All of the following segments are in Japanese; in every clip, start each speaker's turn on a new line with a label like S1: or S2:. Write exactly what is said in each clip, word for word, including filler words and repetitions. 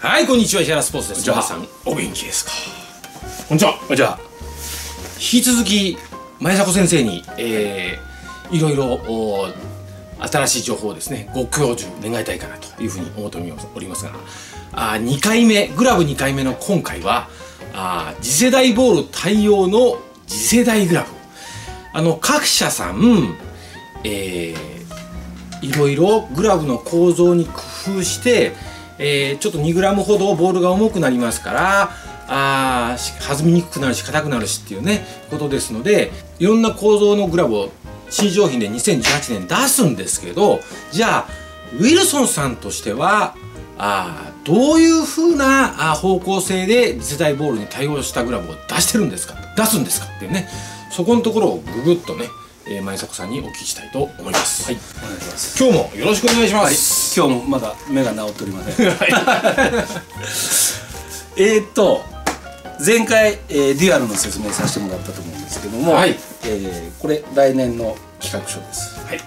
S1: はい、こんにちは、石原スポーツです。
S2: じゃあ
S1: 皆さんお元気ですか。
S2: こんにちは。じゃあ
S1: 引き続き前迫先生に、えー、いろいろお新しい情報をですねご教授願いたいかなというふうに思っておりますが、あにかいめグラブにかいめの今回はあ次世代ボール対応の次世代グラブ、あの各社さん、えー、いろいろグラブの構造に工夫して、えー、ちょっとにグラムほどボールが重くなりますから、あ弾みにくくなるし硬くなるしっていうねことですので、いろんな構造のグラブを新商品でにせんじゅうはちねん出すんですけど、じゃあウィルソンさんとしてはあどういうふうなあ方向性で次世代ボールに対応したグラブを出してるんですか、出すんですかっていうね、そこのところをググッとね、えー、前迫さんにお聞きしたいと思います。はい、
S2: お願いします。
S1: 今日もよろしくお願いします。
S2: はい、今日もまだ目が治っておりません。えっと前回、えー、デュアルの説明させてもらったと思うんですけども、はい、えー、これ来年の企画書です。はい、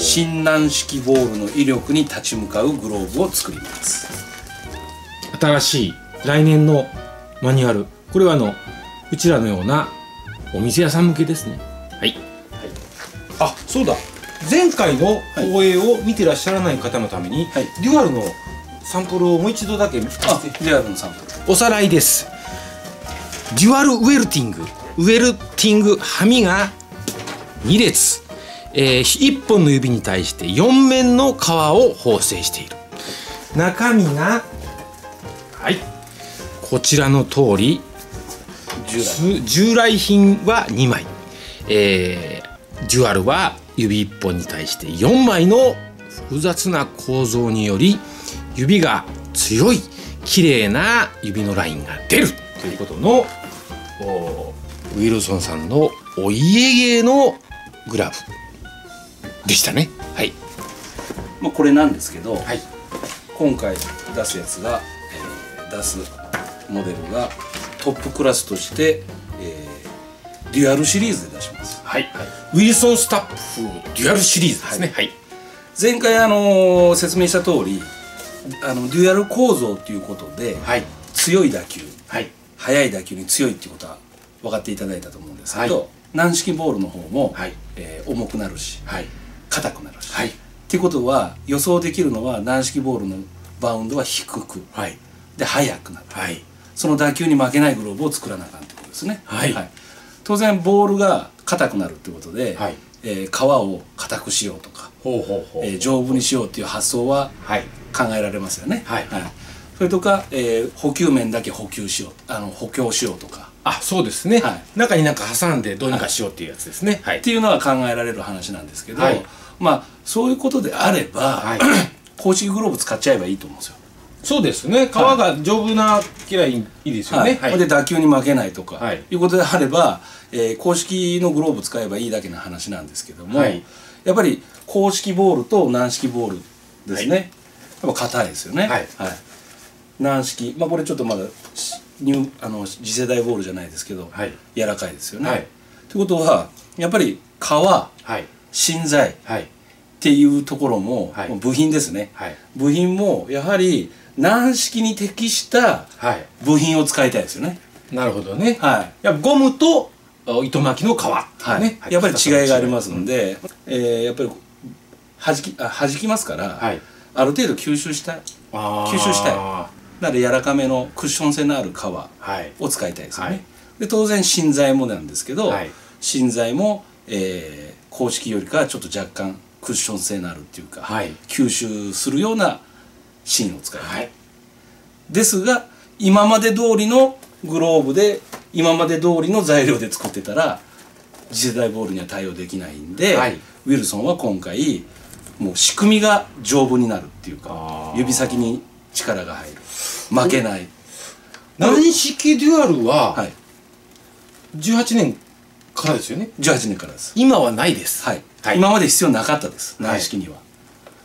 S2: 新軟式ボールの威力に立ち向かうグローブを作ります。
S1: 新しい来年のマニュアル、これはあのうちらのようなお店屋さん向けですね。はい、はい、あ、そうだ、前回の放映を見てらっしゃらない方のために、はい、デュアルのサンプルをもう一度だけ、あ、デ
S2: ュアルのサンプル
S1: おさらいです。デュアルウェルティング、ウェルティングはみがに列、えー、いっぽんの指に対してよん面の皮を縫製している。中身がはいこちらの通り、従来、従来品はにまい、えー、デュアルは指いっぽんに対してよんまいの複雑な構造により指が強い綺麗な指のラインが出るということのウィルソンさんのお家芸のグラブでしたね。はい、
S2: まあこれなんですけど、はい、今回出すやつが、えー、出すモデルがトップクラスとして、えー、デュアルシリーズで出します。
S1: はい、はい、ウィルソンスタッフデュアルシリーズですね。はい、はい、
S2: 前回あのー、説明した通り、あのデュアル構造ということで、はい、強い打球、はい、速い打球に強いっていうことは分かっていただいたと思うんですけど、はい、軟式ボールの方も、はい、えー、重くなるし、はい、硬くなるし、はい、っていうことは予想できるのは軟式ボールのバウンドは低く、はい、で速くなる、はい、その打球に負けないグローブを作らなあかんってことですね。はい、はい、当然ボールが硬くなるってことで、はい、えー、皮を硬くしようとか丈夫にしようっていう発想は考えられますよね。はい、はい、それとか、えー、補給面だけ補給しよう、あの補強しようとか、
S1: あ、そうですね、はい、中になんか挟んでどうにかしようっていうやつですね。はい、
S2: っていうのは考えられる話なんですけど、はい、まあそういうことであれば、はい、公式グローブ使っちゃえばいいと思うんですよ。そうですね、皮が丈夫なきゃいいですよね。 で打球に負けないとか、はい、いうことであれば、えー、公式のグローブ使えばいいだけの話なんですけども、はい、やっぱり公式ボールと軟式ボールですね、はい、やっぱ硬いですよね。はい、はい、軟式、まあこれちょっとまだニュあの次世代ボールじゃないですけど、はい、柔らかいですよね。はい、ということはやっぱり皮、はい、芯材、はい、っていうところも、はい、部品ですね、はい、部品もやはり軟式に適した部品を使いたいですよね。
S1: なるほどね。はい、やっぱゴムと糸巻きの皮、
S2: はいね、やっぱり違いがありますので、うん、えー、やっぱりはじきあ弾きますから、はい、ある程度吸収したい吸収したいなので柔らかめのクッション性のある皮を使いたいですよね。はい、で当然芯材もなんですけど、はい、芯材も、えー、公式よりかはちょっと若干クッション性のあるっていうか、はい、吸収するような芯を使いたい、はい、ですが今まで通りのグローブで今まで通りの材料で作ってたら次世代ボールには対応できないんで、はい、ウィルソンは今回もう仕組みが丈夫になるっていうか指先に力が入る、負けない。
S1: 軟式デュアルは、はい、じゅうはちねんからですよね。
S2: じゅうはちねんからです。
S1: 今はないです。
S2: はい、はい、今まで必要なかったです、軟式には。はい、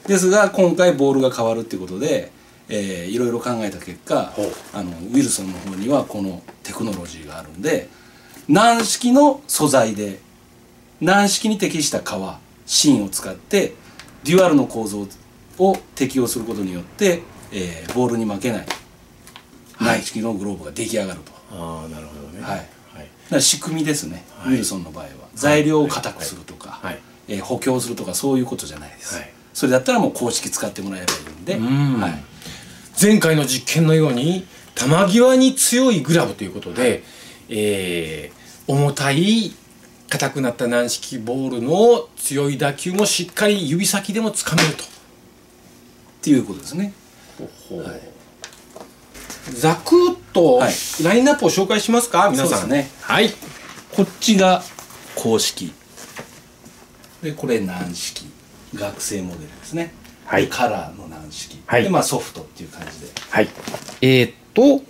S2: ですが今回ボールが変わるっていうことで、えー、いろいろ考えた結果、あのウィルソンの方にはこのテクノロジーがあるんで、軟式の素材で軟式に適した皮芯を使ってデュアルの構造を適用することによって、えー、ボールに負けない軟式のグローブが出来上がると。
S1: ああ、なるほどね。
S2: はい。だから仕組みですね、ウィルソンの場合は。材料を硬くするとか、え補強するとかそういうことじゃないです。それだったらもう公式使ってもらえばいいんで、はい、
S1: 前回の実験のように球際に強いグラブということで、はい、えー、重たい硬くなった軟式ボールの強い打球もしっかり指先でもつかめると
S2: っていうことですね。ほほ、はい、
S1: ざくっとラインナップを紹介しますか、皆さん。
S2: そうですね。
S1: はい。
S2: こっちが公式で、これ軟式学生モデルですね。はい。カラーの軟式、はい、でまあソフトっていう感じで。
S1: はい。えー、っと、うん、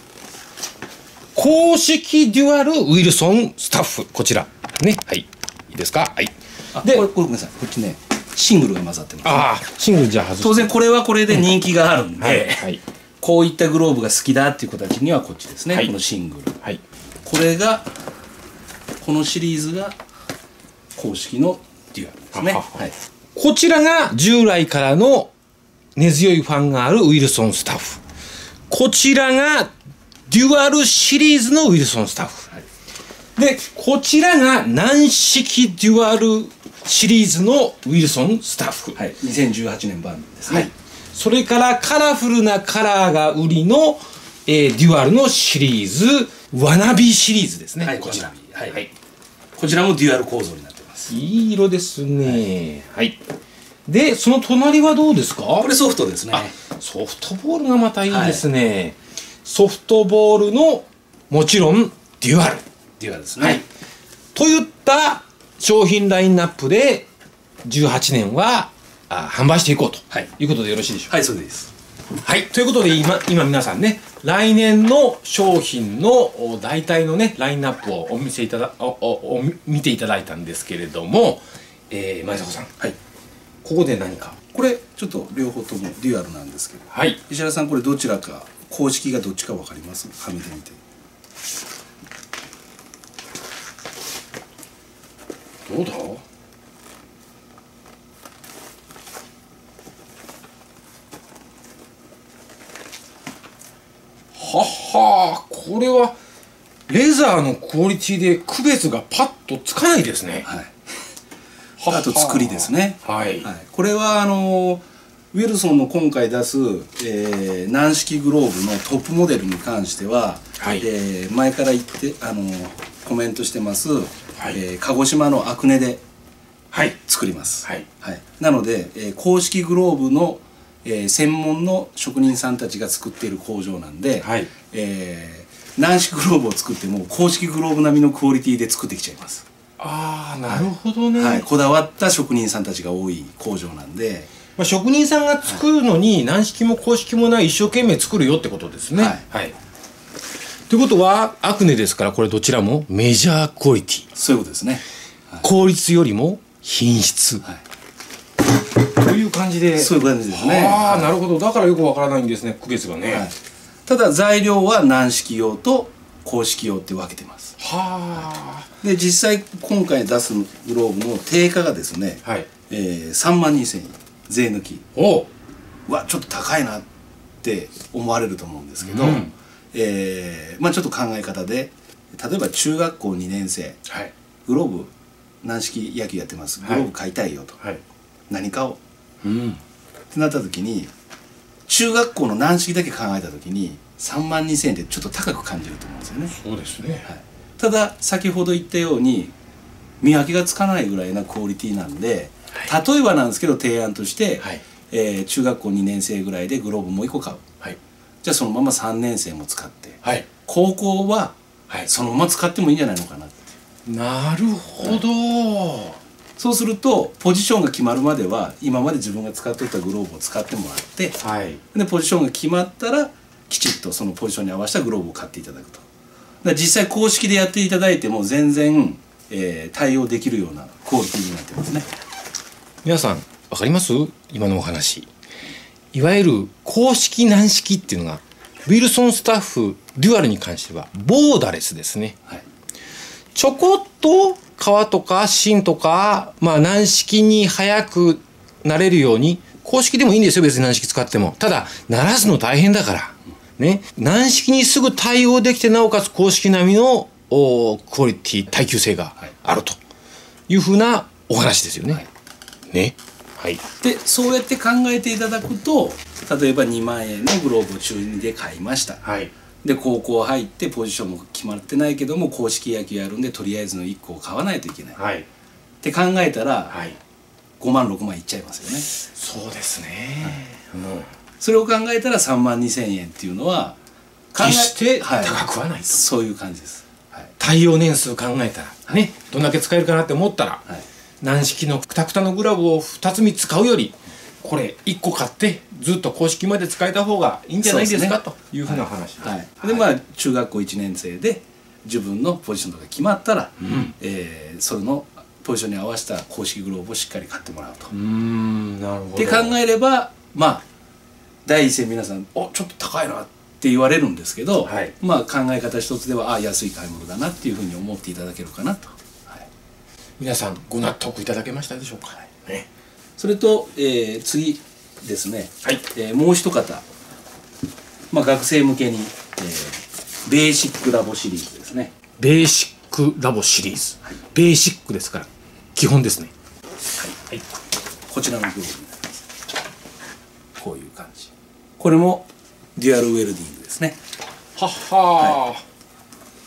S1: 公式デュアルウィルソンスタッフ、こちらね。はい。いいですか。はい。
S2: で、これ、これごめんなさい。こっちね、シングルが混ざってます、ね。
S1: ああ、シングルじゃ外す。
S2: 当然これはこれで人気があるんで、うん、はい、はい。こういったグローブが好きだっていう子たちにはこっちですね。はい、このシングル。はい。これがこのシリーズが公式のデュアルですね。はは、はい。
S1: こちらが従来からの根強いファンがあるウィルソンスタッフ。こちらがデュアルシリーズのウィルソンスタッフ。はい、で、こちらが軟式デュアルシリーズのウィルソンスタッフ。
S2: はい、にせんじゅうはちねん版ですね。はい、
S1: それからカラフルなカラーが売りの、えー、デュアルのシリーズ、ワナビーシリーズですね。
S2: はい、
S1: こちら。
S2: はいはい、こちらもデュアル構造になってます。
S1: いい色ですね。はい。はい、で、その隣はどうですか？
S2: これソフトですね。
S1: ソフトボールがまたいいですね。はい、ソフトボールのもちろんデュアル。
S2: デュアルですね。
S1: はい。といった商品ラインナップでじゅうはちねんはあ販売していこうと、はい、いうことでよろしいでしょうか？
S2: はい、そうです。
S1: はい、ということで今、今皆さんね、来年の商品の大体のね、ラインナップをお見せいただ、お、お、お見ていただいたんですけれども、えー、前迫さん。はい。ここで何か。
S2: これ、ちょっと両方ともデュアルなんですけど。
S1: はい。
S2: 石原さん、これどちらか、公式がどっちかわかります？はめてみて。
S1: どうだ？はは、これはレザーのクオリティで区別がパッとつかないですね。はい。
S2: あと作りですね。
S1: はい。
S2: はい、これはあのウィルソンの今回出す、えー、軟式グローブのトップモデルに関しては、はい、えー、前から言ってあのコメントしてます、はい、えー、鹿児島の阿久根で作ります。はい。はい。なので、えー、公式グローブのえー、専門の職人さんたちが作っている工場なんで、はい、えー、軟式グローブを作っても公式グローブ並みのクオリティで作ってきちゃいます。
S1: ああ、なるほどね、
S2: はい、こだわった職人さんたちが多い工場なんで、
S1: まあ、職人さんが作るのに軟式も公式もない一生懸命作るよってことですね。はい、はい、ということは阿久根ですから、これどちらもメジャークオリティ。
S2: そういうことですね。
S1: はい、効率よりも品質、はい、という感じで。
S2: そういう感じですね。
S1: ああ、なるほど。だからよくわからないんですね、区別がね。はい、
S2: ただ材料は軟式用と公式用って分けてます。はあ。で実際今回出すグローブの定価がですね、はい、えー、さんまんにせんえん税抜き。おうわ、ちょっと高いなって思われると思うんですけど、うん、えー、まあちょっと考え方で、例えば中学校にねん生、はい、グローブ軟式野球やってます、グローブ買いたいよと、はい、何買おう、うん、ってなった時に中学校の軟式だけ考えた時にさんまんにせんえんってちょっと高く感じると思うんですよね。
S1: そうですね、はい、
S2: ただ先ほど言ったように見分けがつかないぐらいなクオリティなんで、はい、例えばなんですけど提案として、はい、えー、中学校にねん生ぐらいでグローブもういっこ買う、はい、じゃあそのままさんねん生も使って、はい、高校はそのまま使ってもいいんじゃないのかなって。
S1: なるほど、はい、
S2: そうするとポジションが決まるまでは今まで自分が使っていたグローブを使ってもらって、はい、でポジションが決まったらきちっとそのポジションに合わせたグローブを買っていただくと。だから実際公式でやっていただいても全然、えー、対応できるようなクオリティになってますね。
S1: 皆さん分かります？今のお話、いわゆる公式軟式っていうのがウィルソンスタッフデュアルに関してはボーダレスですね、はい、ちょこっと革とか芯とか、まあ軟式に早くなれるように公式でもいいんですよ、別に軟式使っても。ただ鳴らすの大変だからね、軟式にすぐ対応できて、なおかつ公式並みのおクオリティ耐久性があるというふうなお話ですよね。はい、ね、はい、
S2: でそうやって考えていただくと、例えばにまんえんのグローブを中にで買いました。はい、で高校入ってポジションも決まってないけども硬式野球やるんでとりあえずのいっこを買わないといけない、はい、って考えたら、はい、ごまんろくまんいっちゃいますよね。
S1: そうですね、はい、もう
S2: それを考えたらさんまんにせんえんっていうのは
S1: 決して高くはないと、はい、
S2: そういう感じです。
S1: はい、対応年数考えたらね、どんだけ使えるかなって思ったら、はい、軟式のクタクタのグラブをふたつみっつ買うよりこれいっこ買ってずっと公式まで使えた方がいいんじゃないですかというふうな話です。はい、
S2: でまあ中学校いちねん生で自分のポジションとか決まったら、うん、えー、そのポジションに合わせた公式グローブをしっかり買ってもらうと。うーん、なるほど。って考えればまあ第一声皆さん「おちょっと高いな」って言われるんですけど、はい、まあ考え方一つではあ安い買い物だなっていうふうに思っていただけるかなと。はい、
S1: 皆さんご納得いただけましたでしょうか。はい、ね、
S2: それと、えー、次ですね、はい、えー、もう一方、まあ、学生向けに、えー、ベーシックラボシリーズですね。
S1: ベーシックラボシリーズ、はい、ベーシックですから基本ですね。
S2: はい、はい、こちらのグローブになります。こういう感じ。これもデュアルウェルディングですね。
S1: はっはー、はい、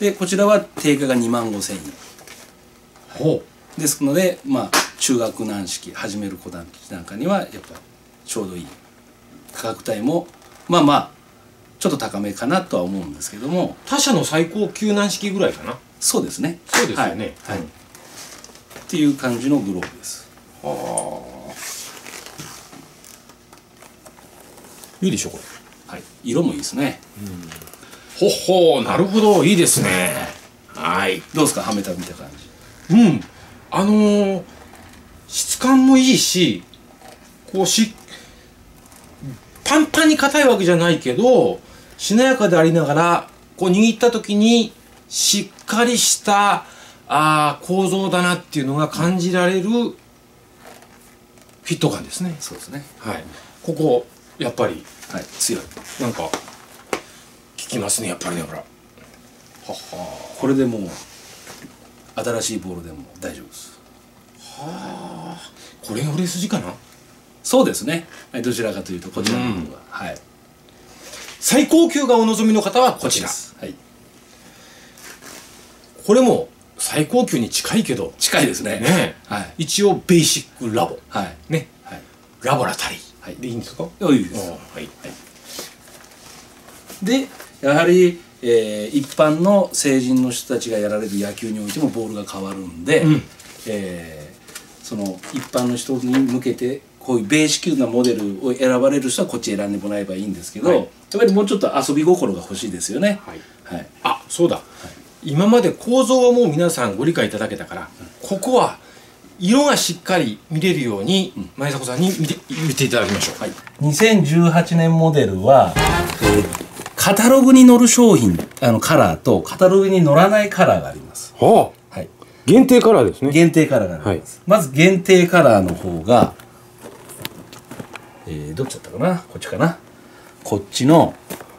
S2: でこちらは定価がにまんごせんえん、
S1: ほ
S2: うですので、まあ中学軟式始める子なんかにはやっぱちょうどいい価格帯もまあまあちょっと高めかなとは思うんですけども、
S1: 他社の最高級軟式ぐらいかな。
S2: そうですね。
S1: そうですよね。
S2: はい、はい、っていう感じのグローブです。は
S1: あ、いいでしょこれ。
S2: はい、色もいいですね。
S1: うん、ほほー、なるほど、いいですね。はい、
S2: どうですか、はめた見た感
S1: じ。うん、あのー、質感もいいし、こうしパンパンに硬いわけじゃないけどしなやかでありながら、こう握った時にしっかりしたあ構造だなっていうのが感じられるフィット感ですね。
S2: そうですね。
S1: はい、ここやっぱり、
S2: はい、強い。
S1: なんか効きますね、やっぱりね。ほら、は
S2: はこれでもう新しいボールでも大丈夫です。
S1: はあ、これが売れ筋かな。
S2: そうですね、はい、どちらかというとこちらの方が、うん、はい、
S1: 最高級がお望みの方はこちら。はい、これも最高級に近いけど
S2: 近いですね。
S1: ね、はい、一応ベーシックラボ、
S2: はい
S1: ね、はい、ラボラタリー、はい、でいいんですか。
S2: いいです。はい、はい、でやはり、えー、一般の成人の人たちがやられる野球においてもボールが変わるんで、うん、えー、その一般の人に向けてこういうベーシックなモデルを選ばれる人はこっち選んでもらえばいいんですけど、はい、やっぱりもうちょっと遊び心が欲しいですよね。
S1: はい、はい、あ、そうだ、はい、今まで構造はもう皆さんご理解いただけたから、うん、ここは色がしっかり見れるように、うん、前迫さんに見て見ていただきましょう。はい、
S2: にせんじゅうはちねんモデルは、えー、カタログに載る商品、あのカラーとカタログに載らないカラーがあります。
S1: はあ、はい、限定カラーですね。
S2: 限定カラーがあります。はい、まず限定カラーの方が、えー、どっちだったかな、こっちかな。こっちの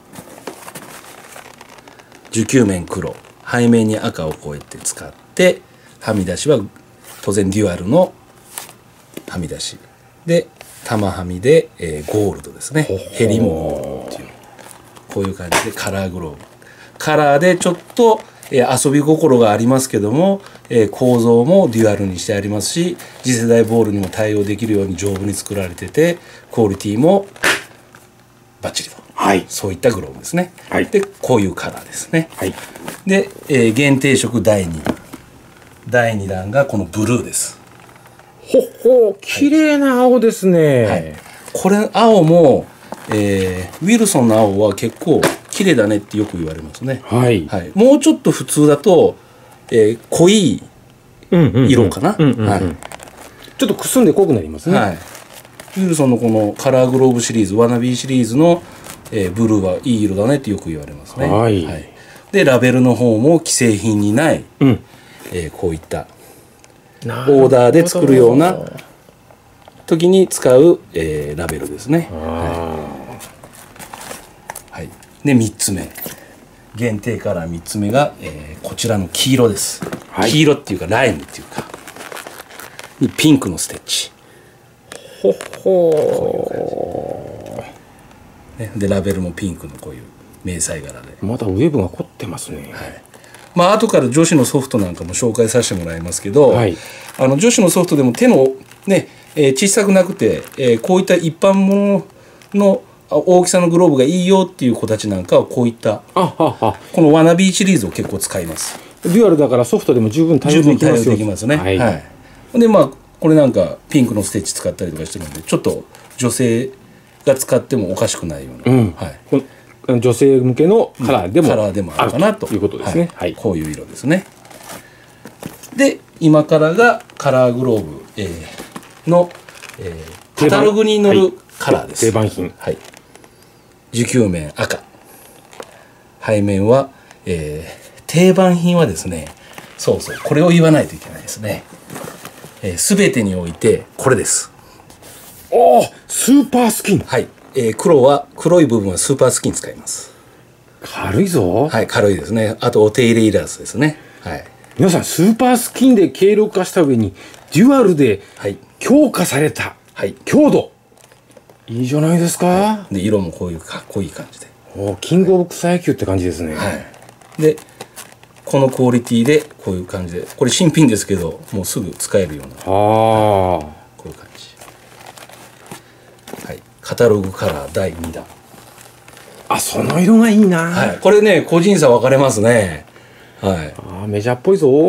S2: 受球面黒、背面に赤をこうやって使って、はみ出しは当然デュアルのはみ出しで、玉はみで、えー、ゴールドですね。ヘリもゴールドっていう、こういう感じでカラーグローブ、カラーでちょっと、えー、遊び心がありますけども、えー、構造もデュアルにしてありますし、次世代ボールにも対応できるように丈夫に作られてて、クオリティもバッチリと、はい、そういったグローブですね。はい、でこういうカラーですね。はい、で、えー、限定色だいにだん、だいにだんがこのブルーです。
S1: ほほ、綺麗な青ですね。はい、
S2: これ青も、えー、ウィルソンの青は結構綺麗だねってよく言われますね。はい、はい、もうちょっと普通だと、えー、濃い色かな。ち
S1: ょっとくすんで濃くなりますね。はい、
S2: ウィルソンのこのカラーグローブシリーズ、ワナビーシリーズの、えー、ブルーはいい色だねってよく言われますね。はい、はい、でラベルの方も既製品にない、うん、えー、こういったオーダーで作るような時に使う、えー、ラベルですね。はい、はい、 でみっつめ限定カラーみっつめが、えー、こちらの黄色です、はい、黄色っていうかライムっていうかにピンクのステッチ。
S1: ほほ
S2: ー、ね、でラベルもピンクのこういう迷彩柄で
S1: またウェーブが凝ってますね。
S2: はい、まあ後から女子のソフトなんかも紹介させてもらいますけど、はい、あの女子のソフトでも手のね、えー、小さくなくて、えー、こういった一般物の大きさのグローブがいいよっていう子たちなんかはこういった
S1: あはは
S2: このワナビーシリーズを結構使います。
S1: デュアルだからソフトでも十分対応できますよ。
S2: 十分対応できますね。はい、はい、でまあこれなんかピンクのステッチ使ったりとかしてるのでちょっと女性が使ってもおかしくないような、うん、はい、
S1: 女性向けのカラーでも、
S2: うん、カラーでもあるかなと
S1: いうことですね。はい、
S2: こういう色ですね。で今からがカラーグローブ、えー、の、えー、カタログに載るカラーです。
S1: 定番品。
S2: はい。受給面赤、背面は、えー、定番品はですね、そうそうこれを言わないといけないですね。えー、全てにおいてこれです。
S1: おお、スーパースキン。
S2: はい、えー、黒は黒い部分はスーパースキン使います。
S1: 軽いぞ。
S2: はい、軽いですね。あとお手入れいらずですね。はい、
S1: 皆さんスーパースキンで軽量化した上にデュアルで強化された、はい、強度いいじゃないですか。
S2: はい、で色もこういうかっこいい感じで、
S1: おキングオブ草野球って感じですね。
S2: はい、でこのクオリティでこういう感じで、これ新品ですけどもうすぐ使えるような、あこういう感じ、はい、カタログカラーだいにだん。
S1: あ、その色がいいな。
S2: はい、これね個人差分かれますね。はい、
S1: あメジャーっぽいぞ。はい、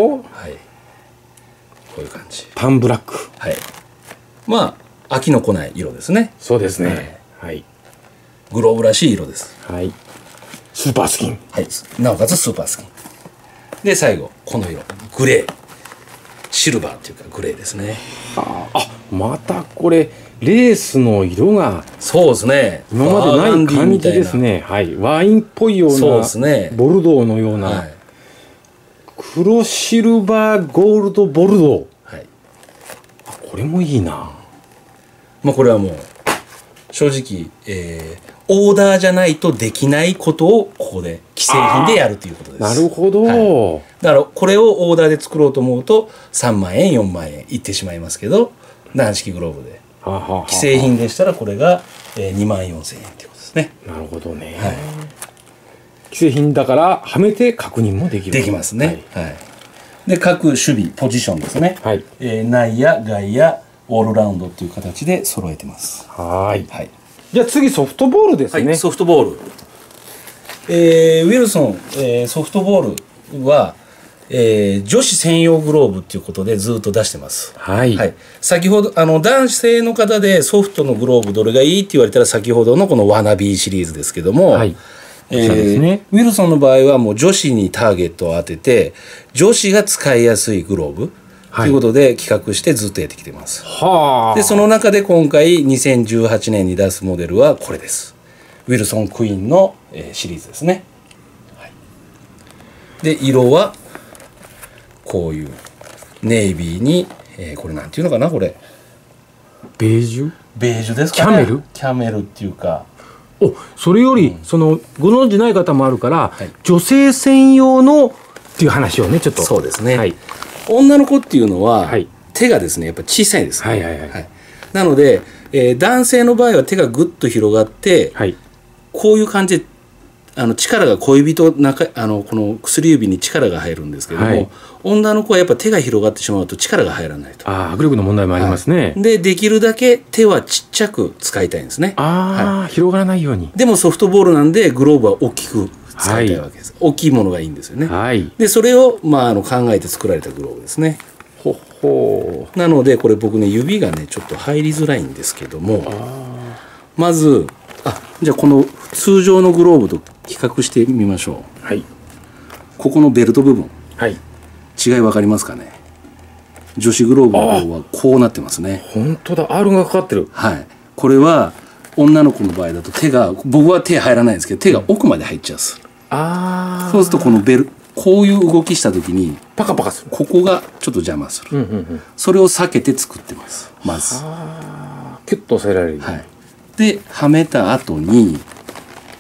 S2: こういう感じ、
S1: パンブラック。
S2: はい、まあ飽きのこない色ですね。
S1: そうですね。はい、はい、
S2: グローブらしい色です。
S1: はい、スーパースキン。
S2: はい、なおかつスーパースキンで最後この色グレー、シルバーっていうかグレーですね。
S1: ああ、またこれレースの色が
S2: そうですね、
S1: 今までない感じですね。はい、ワインっぽいような、そうですね、ボルドーのような、はい、黒シルバーゴールドボルドー、はい、これもいいな。
S2: まあこれはもう正直、えー、オーダーじゃないとできないことをここで既製品でやるということです。
S1: なるほど、はい、
S2: だからこれをオーダーで作ろうと思うとさんまんえんよんまんえんいってしまいますけど、軟式グローブでははは既製品でしたらこれがにまんよんせんえんということですね。
S1: なるほどね、はい、既製品だからはめて確認もできる。
S2: できますね。はい、はい、で各守備ポジションですね、はい、えー、内野外野オールラウンドっていう形で揃えてます。
S1: はい、はい、じゃあ次ソフトボールですね。
S2: はい、ソフトボール、えー、ウィルソン、えー、ソフトボールは、えー、女子専用グローブっていうことでずっと出してます。はい、はい、先ほどあの男性の方でソフトのグローブどれがいいって言われたら先ほどのこのワナビーシリーズですけども、はい、えーですね、ウィルソンの場合はもう女子にターゲットを当てて女子が使いやすいグローブということで企画してずっとやってきてます。はあ、でその中で今回にせんじゅうはちねんに出すモデルはこれです。ウィルソンクイーンの、えー、シリーズですね。はい、で色はこういうネイビーに、えー、これなんていうのかな、これ
S1: ベージュ
S2: ベージュですかね。キャメルキャメルっていうか、
S1: おそれより、うん、そのご存じない方もあるから、はい、女性専用のっていう話をねちょっと。
S2: そうですね、はい、女の子っていうのは、はい、手がですねやっぱ小さいです、ね、はいはいはい、はい、なので、えー、男性の場合は手がぐっと広がって、はい、こういう感じであの力が小指と中あのこの薬指に力が入るんですけども、はい、女の子はやっぱ手が広がってしまうと力が入らないと。
S1: あ握力の問題もありますね、
S2: はい、でできるだけ手はちっちゃく使いたいんですね。
S1: あ、はい、広がらないように。
S2: でもソフトボールなんでグローブは大きく使いたいわけです、はい、大きいものがいいんですよね、はい、でそれを、まあ、あの考えて作られたグローブですね。ほほなのでこれ僕ね指がねちょっと入りづらいんですけども、まずあじゃあこの通常のグローブと比較してみましょう。はい、ここのベルト部分、はい、違い分かりますかね。女子グローブの方はこうなってますね。
S1: 本当だ、 アール がかかってる。
S2: はい、これは女の子の場合だと手が僕は手入らないんですけど手が奥まで入っちゃうんです、うん、あそうするとこのベルこういう動きした時に
S1: パカパカする。
S2: ここがちょっと邪魔する、うんうんうん、それを避けて作ってます。まず
S1: キュッと押さえられる、
S2: はい、ではめた後にこ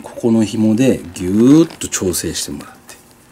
S2: ここの紐でギューッと調整してもらって、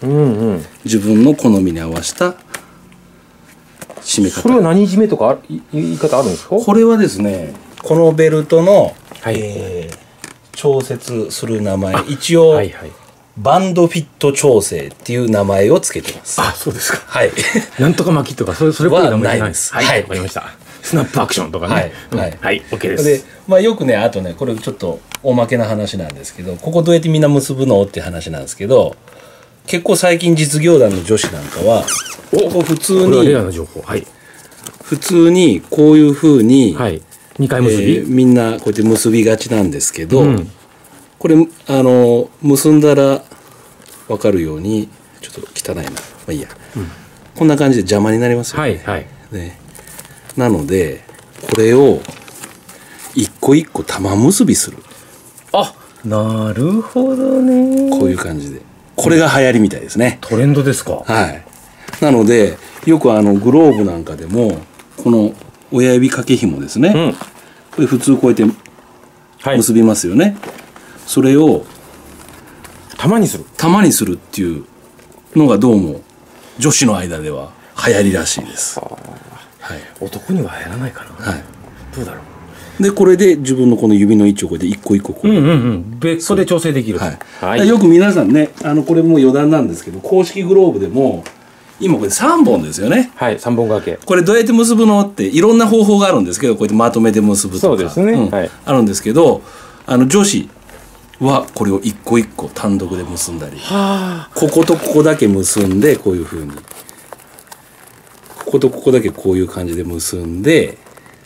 S2: うんうん、自分の好みに合わせた締め方。
S1: それは何締めとか言い方あるんですか？
S2: これはですね、このベルトの、はい、えー、調節する名前、一応、はいはい、バンドフィット調整っていう名前をつけてます。
S1: あ、そうですか。
S2: はい。
S1: なんとか巻きとかそれそれっぽい名前じゃないです。
S2: はい、わ、はい、
S1: かりました。スナップアクションとかね。はい、はい、はい、オッケーです。
S2: で、まあよくね、あとね、これちょっとおまけな話なんですけど、ここどうやってみんな結ぶのって話なんですけど、結構最近実業団の女子なんかは、ここ普通に、これはレアな情報。はい。普通にこういうふうに、はい、にかい結び、えー、みんなこうやって結びがちなんですけど、うん、これあの結んだら分かるようにちょっと汚いな、まあいいや、うん、こんな感じで邪魔になりますよね。はいはい、ね、なのでこれを一個一個玉結びする。
S1: あ、なるほどね。
S2: こういう感じで、これが流行りみたいですね。
S1: トレンドですか？
S2: はい。なのでよくあのグローブなんかでもこの親指掛け紐ですね、うん、これ普通こうやって結びますよね、はい、それを
S1: 玉にする
S2: 玉にするっていうのがどうも女子の間では流行りらしいです。は、
S1: はい、男には流行らないかな、はい、どうだろ
S2: う。でこれで自分のこの指の位置をこうやって一個一個こう、うんうんうん、
S1: 別個で調整できる、はい
S2: はい、よく皆さんね、あのこれもう余談なんですけど、公式グローブでも今これさんぼんですよね。
S1: はい、さんぼん掛け。
S2: これどうやって結ぶのっていろんな方法があるんですけど、こうやってまとめて結ぶとか、
S1: そうですね、うん、はい、
S2: あるんですけど、あの女子はこれを一個一個単独で結んだり、はあ、こことここだけ結んでこういうふうに、こことここだけこういう感じで結んで、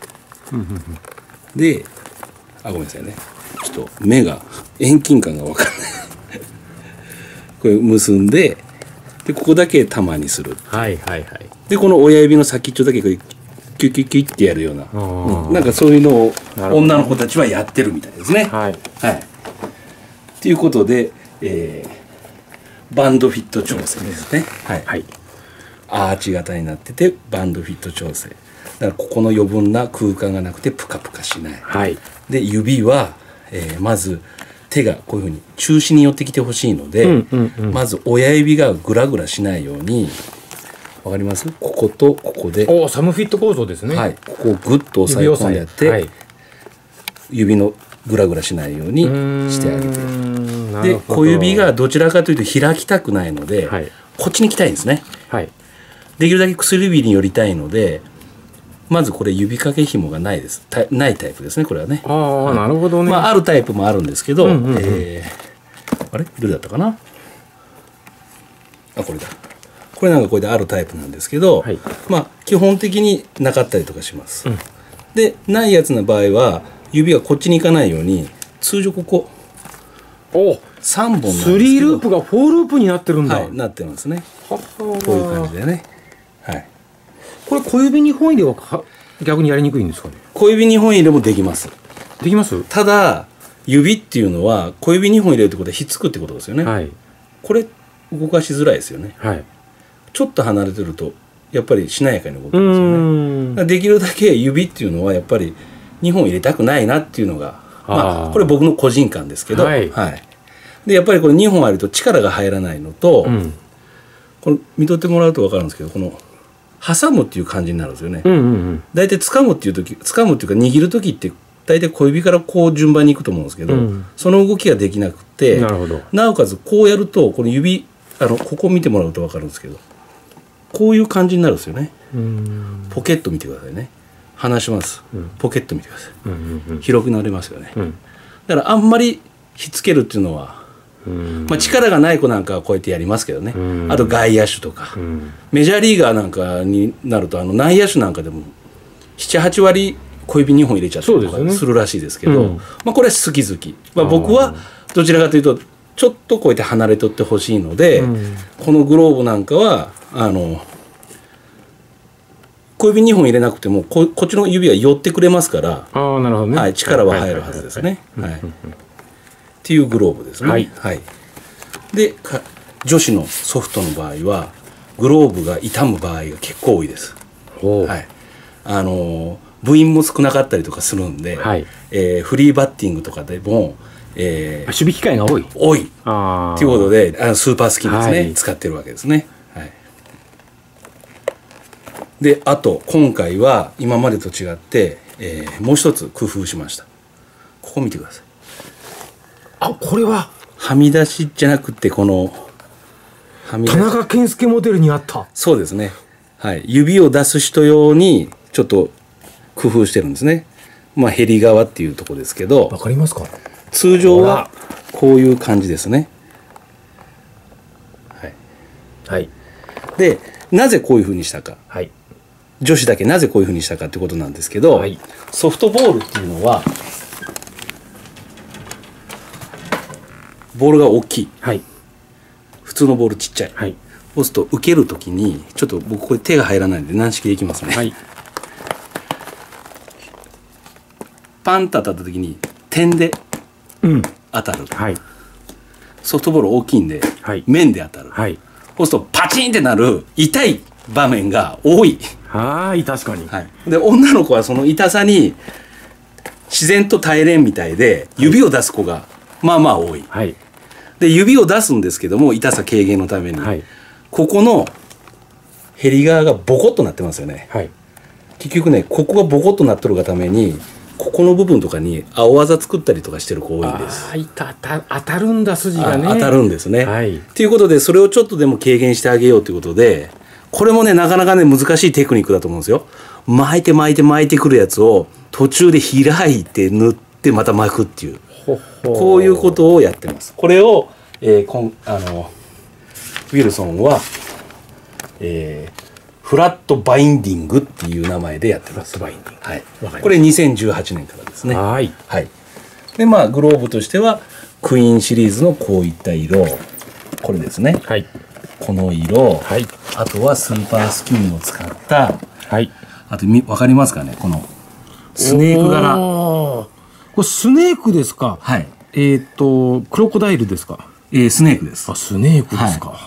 S2: で、あ、ごめんなさいね、ちょっと目が遠近感が分かんないこれ結んで、でここだけ玉にする。はいはいはい。でこの親指の先っちょだけキュキュキュってやるような、うん、なんかそういうのを女の子たちはやってるみたいですね。はい。はい。ということで、えー、バンドフィット調整ですね。はい。はい、アーチ型になっててバンドフィット調整。だからここの余分な空間がなくてプカプカしない。はい。で指は、えー、まず手がこういうふうに中心に寄ってきてほしいので、うんうんうん、まず親指がグラグラしないように、わかります？こことここで、
S1: お、サムフィット構造ですね。
S2: はい、ここをグッと押さえ込んでやって、はい、指のグラグラしないようにしてあげて、で小指がどちらかというと開きたくないので、はい、こっちに来たいんですね。はい、できるだけ薬指に寄りたいので、まずこれ指掛け紐がないです。ないタイプですね、これはね。
S1: ああ、はい、なるほどね。
S2: まああるタイプもあるんですけど、うんうんうん、えー、あれどれだったかな。あ、これだ。これなんかこれであるタイプなんですけど、はい、まあ基本的になかったりとかします。うん、でないやつの場合は指がこっちに行かないように、通常ここおさんぼんなんですけど、
S1: スリーループがフォーループになってるんだ。
S2: はい、なってますね。はこういう感じでね。はい。
S1: これ小指にほん入れは逆にやりにくいんですかね。
S2: 小指にほん入れもできます。
S1: できます。た
S2: だ指っていうのは小指にほん入れるってことはひっつくってことですよね。はい、これ動かしづらいですよね。はい、ちょっと離れてるとやっぱりしなやかに動くんですよね。できるだけ指っていうのはやっぱりにほん入れたくないなっていうのが、まあ、これ僕の個人感ですけど、はいはい、でやっぱりこれにほんあると力が入らないのと、うん、これ見とってもらうと分かるんですけど、この挟むっていう感じになるんですよね。大体掴むっていう時、掴むっていうか握る時って大体小指からこう順番にいくと思うんですけど、うん、その動きができなくて、なるほど、なおかつこうやるとこの指、あのここ見てもらうと分かるんですけど、こういう感じになるんですよね。ポケット見てくださいね。離します、うん、ポケット見てください、うんうんうん、広くなりますよね、うん、だからあんまりひっつけるっていうのは、まあ、力がない子なんかはこうやってやりますけどね、あと外野手とか、メジャーリーガーなんかになるとあの内野手なんかでもななはち割小指にほん入れちゃったりとかするらしいですけど、うん、まあ、これは好き好き、まあ、僕はどちらかというとちょっとこうやって離れとってほしいので、うん、このグローブなんかはあの小指にほん入れなくても こ, こっちの指は寄ってくれますから、あ、なるほどね、はい、力は入るはずですね。っていうグローブですね。はい、はい、で女子のソフトの場合はグローブが傷む場合が結構多いです。はい、あの部員も少なかったりとかするんで、はい、えー、フリーバッティングとかでもえー、
S1: 守備機会が多い
S2: 多いということであのスーパースキンですね、はい、使ってるわけですね。はい、であと今回は今までと違って、えー、もう一つ工夫しました。ここ見てください。
S1: あ、これは
S2: はみ出しじゃなくてこの
S1: 田中健介モデルにあった。
S2: そうですね、はい、指を出す人用にちょっと工夫してるんですね。まあヘリ側っていうところですけど、
S1: わかりますか。
S2: 通常はこういう感じですね。はい、
S1: はい、
S2: でなぜこういうふうにしたか、はい、女子だけなぜこういうふうにしたかってことなんですけど、はい、ソフトボールっていうのはボールが大きい、はい、普通のボールちっちゃい、はい、そうすると受けるときにちょっと僕これ手が入らないんで軟式でいきますね、はい、パンと当たったときに点で当たる、うん、はい、ソフトボール大きいんで、はい、面で当たる、はい、そうするとパチンってなる痛い場面が多い。
S1: はい、確かに、
S2: はい、で女の子はその痛さに自然と耐えれんみたいで指を出す子がまあまあ多い、はい、で指を出すんですけども痛さ軽減のために、はい、ここのヘリ側がボコッとなってますよね、はい、結局ねここがボコッとなっとるがためにここの部分とかに青あざ作ったりとかしてる子多いんです。
S1: あいたた当たるんだ筋がね。
S2: 当たるんですね。はい、ということでそれをちょっとでも軽減してあげようということでこれもねなかなかね難しいテクニックだと思うんですよ。巻いて巻いて巻いてくるやつを途中で開いて塗ってまた巻くっていうほほこういうことをやってます。これを、えー、こんあのウィルソンは、えーフラットバインディングっていう名前でやってます。フラットバインディング。はい。これにせんじゅうはちねんからですね。はい。はい。で、まあ、グローブとしては、クイーンシリーズのこういった色、これですね。はい。この色、はい。あとはスーパースキンを使った、はい。あと、わかりますかねこの、スネーク柄。こ
S1: れスネークですか。はい。えっと、クロコダイルですか。
S2: えー、スネークです。
S1: あ、スネークですか。はい、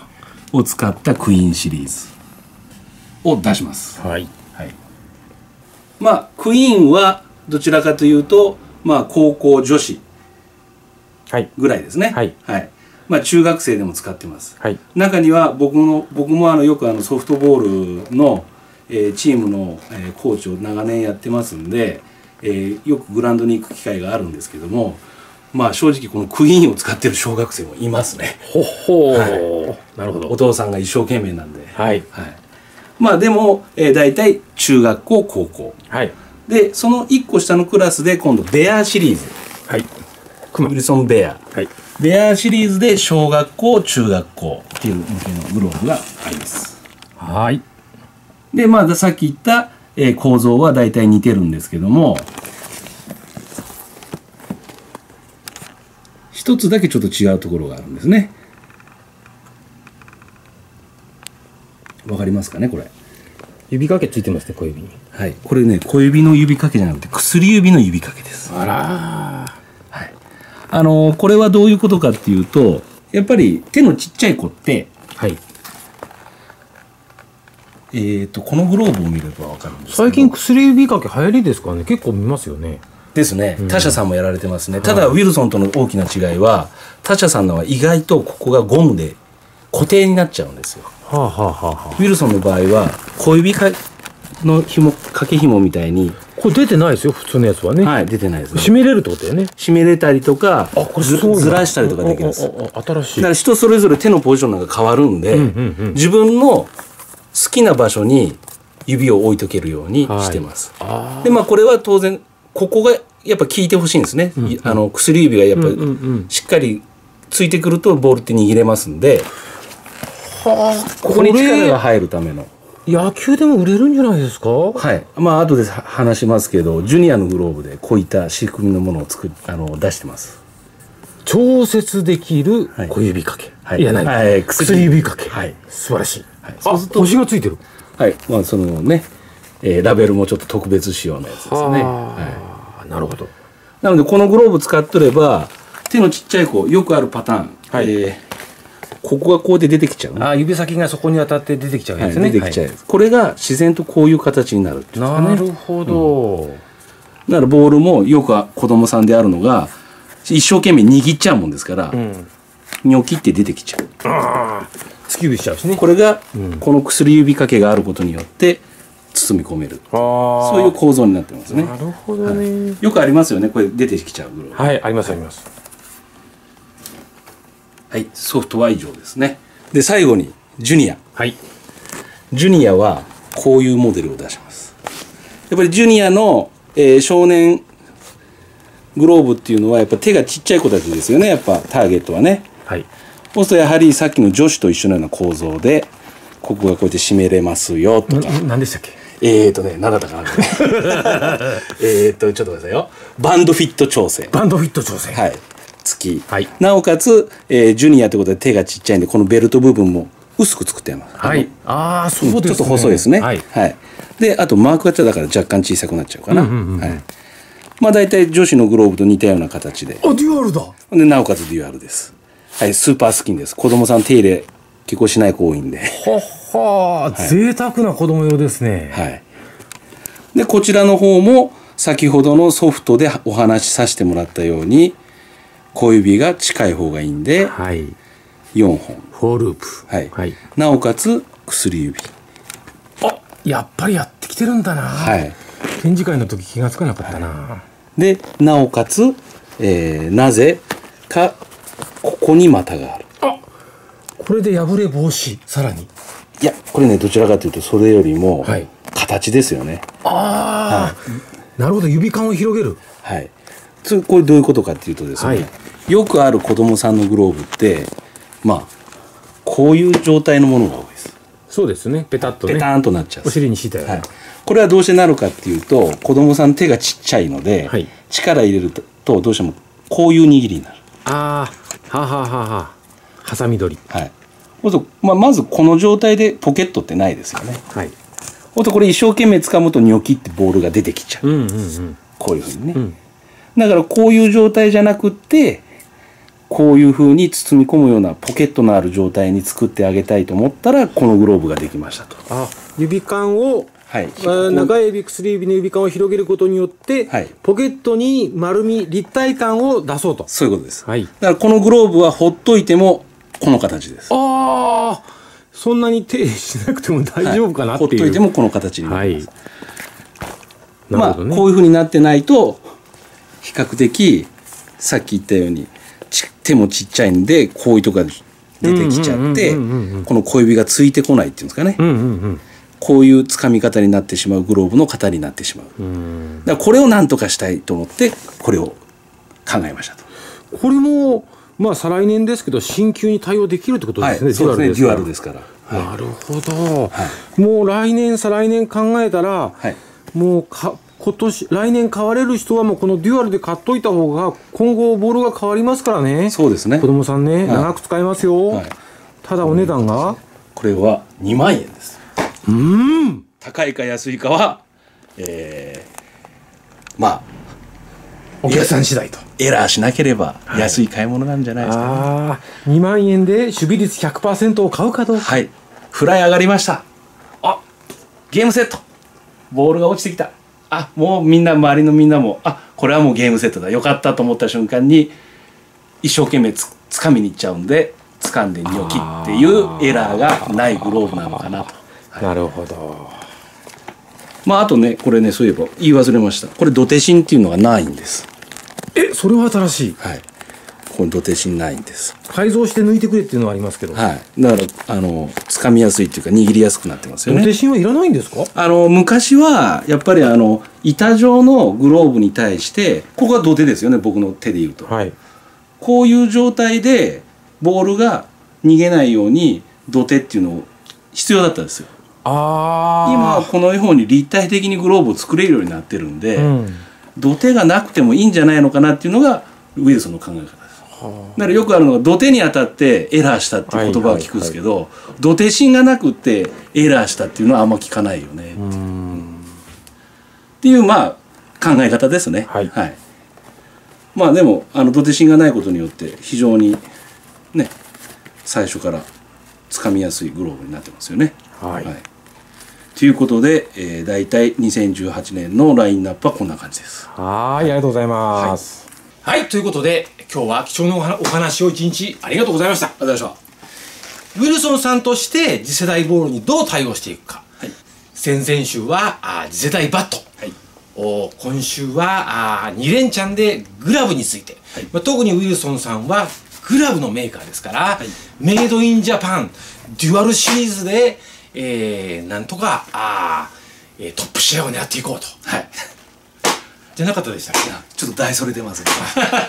S2: を使ったクイーンシリーズ。を出します。はい。はい。まあクイーンはどちらかというとまあ高校女子ぐらいですね。はい。はい。まあ中学生でも使ってます。はい。中には僕の僕もあのよくあのソフトボールの、えー、チームの、えー、コーチを長年やってますんで、えー、よくグラウンドに行く機会があるんですけども、まあ正直このクイーンを使ってる小学生もいますね。ほほー。はい、なるほど。お父さんが一生懸命なんで。はい。はい。まあでも、えー、大体中学校高校、はい、でそのいっこ下のクラスで今度ベアシリーズ、はい、ウィルソンベア、はい、ベアシリーズで小学校中学校っていう向けのグローブがあります。はい。でまあさっき言った、えー、構造は大体似てるんですけども一つだけちょっと違うところがあるんですね。わかりますかねこれ。
S1: 指掛けついてますね小指に。
S2: はい。これね小指の指掛けじゃなくて薬指の指掛けです。あら。はい。あのー、これはどういうことかっていうとやっぱり手のちっちゃい子ってはいえーとこのグローブを見ればわかるんですけど
S1: 最近薬指掛け流行りですからね結構見ますよね。
S2: ですね。他社さんもやられてますね。うん、ただウィルソンとの大きな違いは他社さんのは意外とここがゴムで固定になっちゃうんですよ。はあはあはあ、ウィルソンの場合は小指かの紐掛け紐みたいに
S1: これ出てないですよ普通のやつはね。
S2: はい出てないですね。
S1: 締めれるってことだよね。
S2: 締めれたりとかあこれず, ずらしたりとかできるんです。
S1: 新しい。
S2: だから人それぞれ手のポジションなんか変わるんで、うんうんうん、自分の好きな場所に指を置いとけるようにしてます。はい、でまあこれは当然ここがやっぱ効いてほしいんですね。うんうん、あの薬指がやっぱりしっかりついてくるとボールって握れますんで。はあ、ここに力が入るための
S1: 野球でも売れるんじゃないですか。
S2: はいまあ後で話しますけどジュニアのグローブでこういった仕組みのものを作あの出してます。
S1: 調節できる小指掛け、はい、いやない、はい、薬指掛け、はい、素晴らしい、はい、そうすると星がついてる。
S2: はいまあそのね、えー、ラベルもちょっと特別仕様のやつですね。
S1: はい、なるほど。
S2: なのでこのグローブ使っとれば手のちっちゃい子よくあるパターン、はいえーここがこうで出てきちゃう、ね、
S1: あ指先がそこに当たって出てきちゃうやつね、
S2: はい、出てきちゃうやつ、はい、これが自然とこういう形になるっていうか、ね、
S1: なるほど、うん、
S2: だからボールもよく子供さんであるのが一生懸命握っちゃうもんですから、うん、ニョキって出てきちゃう。
S1: あ突き指しちゃうしね。
S2: これが、うん、この薬指掛けがあることによって包み込める、そういう構造になってますね。
S1: なるほどね、
S2: はい、よくありますよね、これ出てきちゃうグローブ。
S1: はい、ありますあります。
S2: はい、ソフトは以上ですね。で最後にジュニア。
S1: はい。
S2: ジュニアはこういうモデルを出します。やっぱりジュニアの、えー、少年グローブっていうのはやっぱ手がちっちゃい子たちですよね、やっぱターゲットはね。
S1: はい。
S2: そうするとやはりさっきの女子と一緒のような構造でここがこうやって締めれますよとか。
S1: 何でしたっけ。
S2: えーとね、何だったかなえーとちょっと待ってくださいよ。バンドフィット調整。
S1: バンドフィット調整。
S2: はい。付き。
S1: はい。
S2: なおかつ、えー、ジュニアということで手がちっちゃいんでこのベルト部分も薄く作ってあります。
S1: はい。ああ、そうですね。
S2: ちょっと細いですね。
S1: はい。
S2: はい。で、あとマークがだから若干小さくなっちゃうかな。はい。まあ大体女子のグローブと似たような形で。
S1: あ、デュアルだ。
S2: で、なおかつデュアルです。はい。スーパースキンです。子供さん手入れ結構しない子多いんで。
S1: はは、はい、贅沢な子供用ですね。
S2: はい。で、こちらの方も先ほどのソフトでお話しさせてもらったように小指が近い方がいいんで、はい、よんほん。
S1: フォーループ。
S2: はい。はい、なおかつ薬指。
S1: あ、やっぱりやってきてるんだな。
S2: はい。
S1: 展示会の時気がつかなかったな。は
S2: い、で、なおかつ、えー、なぜかここに股がある。
S1: あ、これで破れ防止。さらに。
S2: いや、これね、どちらかというとそれよりも形ですよね。
S1: はい、ああ、はい、なるほど。指感を広げる。
S2: はい。それこれどういうことかっていうとですね、はい、よくある子供さんのグローブってまあこういう状態のものが多いです。
S1: そうですね。ペタッとね。
S2: ペターンとなっちゃう。
S1: お尻に敷いたよ、ね。はい。
S2: これはどうしてなるかっていうと、子供さん手がちっちゃいので、はい、力入れるとどうしてもこういう握りになる。
S1: ああ、はあ、はあはあはあ。ハサミ取り。はい。
S2: まあ、まずこの状態でポケットってないですよね。はい。ほんとこれ一生懸命掴むとニョキってボールが出てきちゃう。うんうんうん、こういうふうにね、うん。だからこういう状態じゃなくってこういうふうに包み込むようなポケットのある状態に作ってあげたいと思ったらこのグローブができましたと。
S1: あ、指感を、はい、長い指薬指の指感を広げることによって、はい、ポケットに丸み立体感を出そうと。
S2: そういうことです。はい、だからこのグローブはほっといてもこの形です。
S1: ああ、そんなに手しなくても大丈夫かなっていう、はい、
S2: ほっといてもこの形になります。はい、なるほどね。まあこういうふうになってないと比較的さっき言ったように手もちっちゃいんでこういうとこが出てきちゃってこの小指がついてこないっていうんですかね、うんうんうん、こういう掴み方になってしまうグローブの型になってしまう。うん、だからこれを何とかしたいと思ってこれを考えましたと。
S1: これもまあ再来年ですけど新旧に対応できるってことですね。はい、
S2: そうですね。デュアルですから。
S1: はい、なるほど、はい、もう来年再来年考えたら、はい、もうか今年来年買われる人はもうこのデュアルで買っといた方が今後ボールが変わりますからね。
S2: そうですね。
S1: 子供さんね、はい、長く使えますよ、はい、ただお値段が、うん、
S2: これはにまんえんです。うん、高いか安いかは、えー、まあ
S1: お客さん次第と。
S2: エラーしなければ安い買い物なんじゃないですかね。はい、あ
S1: あ、にまんえんで守備率 ひゃくパーセント を買うかどうか。
S2: はい。フライ上がりました。あ、ゲームセット。ボールが落ちてきた。あ、もうみんな周りのみんなもあ、これはもうゲームセットだ、よかったと思った瞬間に一生懸命つ掴みに行っちゃうんで掴んでニョキっていうエラーがないグローブなのかなと。
S1: はい、なるほど。
S2: まああとね、これね、そういえば言い忘れました。これドテ芯っていうのがないんです。
S1: え、それは新しい。
S2: はい。このドテ芯ないんです。
S1: 改造して抜いてくれっていうのはありますけど。
S2: はい。だからあの掴みやすいっていうか握りやすくなってますよね。
S1: ドテ芯はいらないんですか？
S2: あの昔はやっぱりあの板状のグローブに対してここが土手ですよね。僕の手で言うと。はい。こういう状態でボールが逃げないように土手っていうのを必要だったんですよ。ああ。今はこのように立体的にグローブを作れるようになってるんで。うん、土手がなくてもいいんじゃないのかなっていうのがウィルソンの考え方です。だからよくあるのが土手に当たってエラーしたっていう言葉を聞くんですけど、土手芯がなくってエラーしたっていうのはあんま聞かないよねっていう、うん、っていうまあ考え方ですね。はい、はい、まあでもあの土手芯がないことによって非常にね最初からつかみやすいグローブになってますよね。はい、はい、ということで、えー、大体にせんじゅうはちねんのラインナップはこんな感じです。
S1: はい、ありがとうございます。
S2: はい
S1: はい、ということで今日は貴重なお話を一日ありがとうございました。
S2: ありがとうございました。
S1: ウィルソンさんとして次世代ボールにどう対応していくか、はい、先々週はあ次世代バット、はい、お今週はあに連チャンでグラブについて、はい、まあ、特にウィルソンさんはグラブのメーカーですから、はい、メイドインジャパンデュアルシリーズで、えー、なんとかあー、えー、トップシェアを狙っていこうと、はい、じゃなかったでしたっけ。
S2: ちょっと大それてますね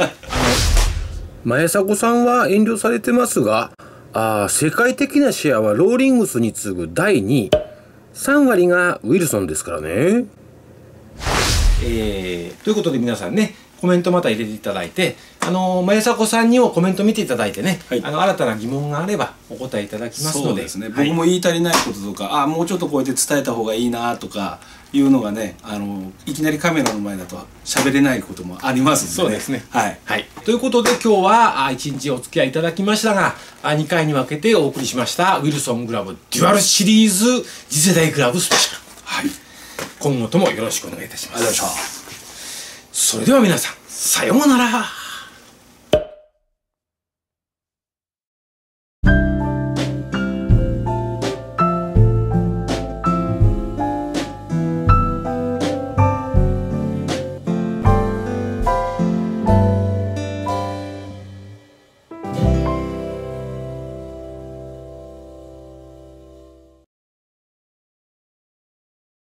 S3: 前迫さんは遠慮されてますが、あ世界的なシェアはローリングスに次ぐだいにい、さん割がウィルソンですからね。
S1: えー、ということで皆さんね、コメントまた入れていただいて、あの前迫さんにもコメント見ていただいてね、はい、あの新たな疑問があればお答えいただきますので。
S2: そうですね、はい、僕も言い足りないこととか、あもうちょっとこうやって伝えた方がいいなとかいうのがね、あのいきなりカメラの前だと喋れないこともありますので、ね、
S1: そうですね、
S2: はい、
S1: はい、ということで今日はいちにちお付き合いいただきましたが、にかいに分けてお送りしましたウィルソングラブデュアルシリーズ次世代グラブスペシャル、はい、今後ともよろしくお願いいたします。
S2: ありがとうございました。
S1: それでは皆さんさようなら。